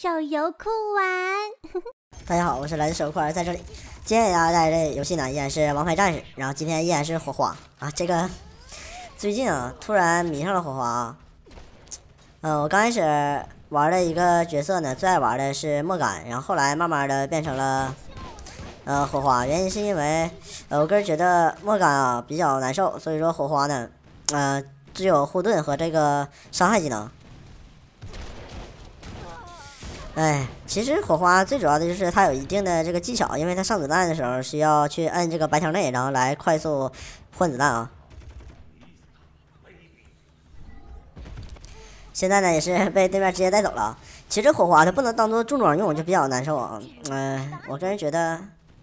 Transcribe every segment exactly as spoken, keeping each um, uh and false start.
手游酷玩。 大家好，我是来自手游酷玩，在这里，今天给大家带来的游戏呢依然是王牌战士，然后今天依然是火花啊。这个最近啊，突然迷上了火花啊。嗯、呃，我刚开始玩的一个角色呢，最爱玩的是莫甘，然后后来慢慢的变成了呃火花，原因是因为呃我个人觉得莫甘啊比较难受，所以说火花呢，呃只有护盾和这个伤害技能。哎，其实火花最主要的就是它有一定的这个技巧，因为它上子弹的时候需要去摁这个白条内，然后来快速换子弹啊。现在呢也是被对面直接带走了。其实火花它不能当做重装用，就比较难受啊。嗯、呃，我个人觉得，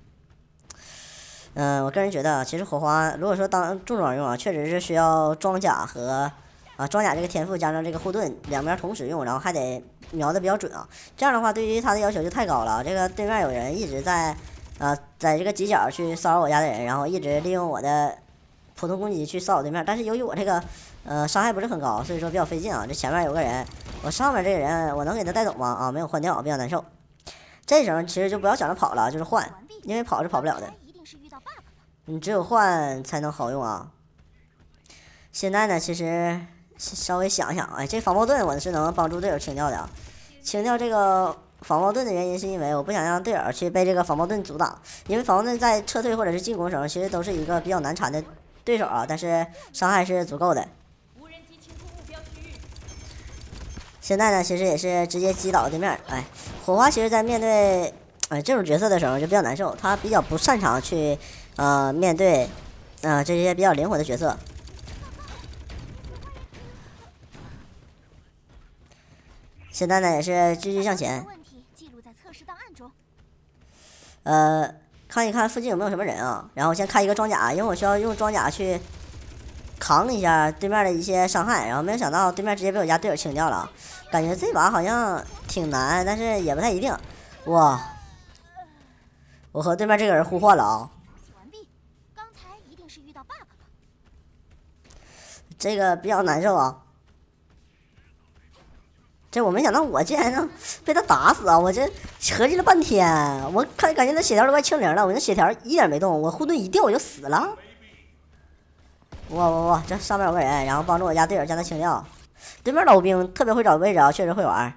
嗯、呃，我个人觉得，其实火花如果说当重装用啊，确实是需要装甲和啊装甲这个天赋加上这个护盾两边同时用，然后还得瞄的比较准啊。这样的话，对于他的要求就太高了。这个对面有人一直在，呃，在这个犄角去骚扰我家的人，然后一直利用我的普通攻击去骚扰对面。但是由于我这个，呃，伤害不是很高，所以说比较费劲啊。这前面有个人，我上面这个人我能给他带走吗？啊，没有换掉，比较难受。这时候其实就不要想着跑了，就是换，因为跑是跑不了的。你只有换才能好用啊。现在呢，其实稍微想想，哎，这防爆盾我是能帮助队友清掉的啊。清掉这个防爆盾的原因是因为我不想让队友去被这个防爆盾阻挡，因为防爆盾在撤退或者是进攻的时候，其实都是一个比较难缠的对手啊，但是伤害是足够的。现在呢，其实也是直接击倒对面。哎，火花其实在面对哎这种角色的时候就比较难受，他比较不擅长去呃面对呃这些比较灵活的角色。现在呢也是继续向前，呃，看一看附近有没有什么人啊，然后先开一个装甲，因为我需要用装甲去扛一下对面的一些伤害，然后没有想到对面直接被我家队友清掉了，感觉这把好像挺难，但是也不太一定。哇，我和对面这个人互换了啊，这个比较难受啊。这我没想到，我竟然能被他打死啊！我这合计了半天，我看感觉那血条都快清零了，我那血条一点没动，我护盾一掉我就死了。哇哇哇！这上面有个人，然后帮助我家队友将他清掉。对面老兵特别会找位置啊，确实会玩。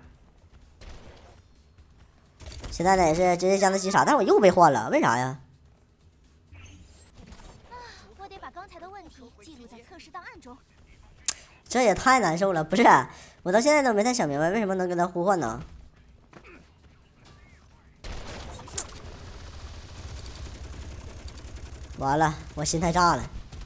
现在呢也是直接将他击杀，但是我又被换了，为啥呀？ 我得把刚才的问题记录在测试档案中。 这也太难受了，不是？我到现在都没太想明白为什么能跟他互换呢？完了，我心态炸了。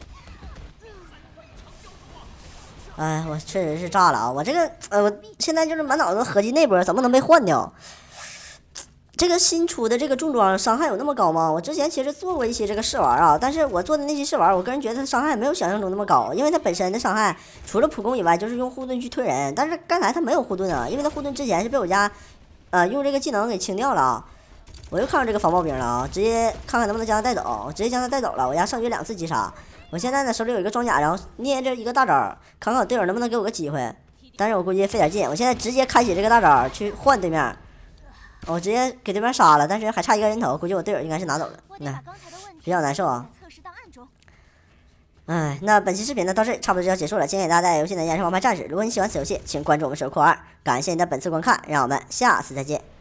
哎，我确实是炸了啊！我这个呃，我现在就是满脑子合计那波怎么能被换掉？这个新出的这个重装伤害有那么高吗？我之前其实做过一些这个试玩啊，但是我做的那些试玩，我个人觉得它伤害没有想象中那么高，因为它本身的伤害除了普攻以外，就是用护盾去推人。但是刚才它没有护盾啊，因为它护盾之前是被我家呃用这个技能给清掉了啊。我又看到这个防爆兵了啊，直接看看能不能将他带走，我直接将他带走了。我家胜局两次击杀，我现在呢手里有一个装甲，然后捏着一个大招，看看我队友能不能给我个机会。但是我估计费点劲，我现在直接开启这个大招去换对面。我直接给对面杀了，但是还差一个人头，估计我队友应该是拿走了，那比较难受啊。哎，那本期视频呢到这里差不多就要结束了。今天给大家带来游戏呢依然是王牌战士。如果你喜欢此游戏，请关注我们手游酷玩。感谢你的本次观看，让我们下次再见。